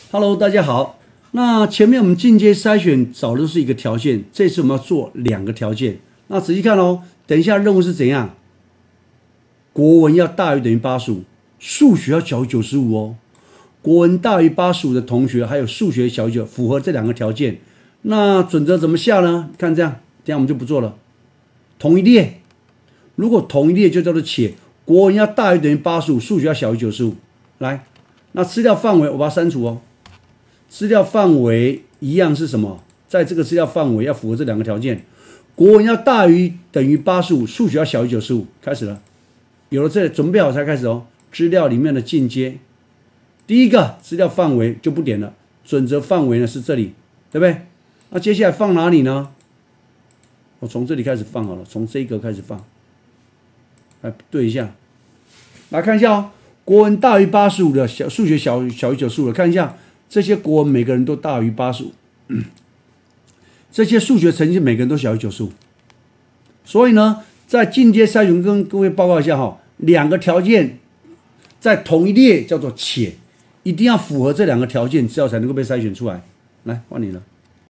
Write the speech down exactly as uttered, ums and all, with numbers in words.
Hello， 大家好。那前面我们进阶筛选找的是一个条件，这次我们要做两个条件。那仔细看哦，等一下任务是怎样？国文要大于等于八十五，数学要小于九十五哦。国文大于八十五的同学，还有数学小于九，符合这两个条件。那准则怎么下呢？看这样，等一下我们就不做了。同一列，如果同一列就叫做且，国文要大于等于八十五，数学要小于九十五。来，那资料范围我把它删除哦。资料范围一样是什么？在这个资料范围要符合这两个条件，国文要大于等于八十五，数学要小于九十五。开始了，有了这准备好才开始哦。资料里面的进阶，第一个资料范围就不点了，准则范围呢是这里，对不对？那接下来放哪里呢？我从这里开始放好了，从这一格开始放，来对一下，来看一下哦。国文大于八十五的，小数学小小于九十五的，看一下。这些国文每个人都大于八十五，这些数学成绩每个人都小于九十五，所以呢，在进阶筛选跟各位报告一下哈，两个条件在同一列叫做且，一定要符合这两个条件，之后才能够被筛选出来。来，换你了。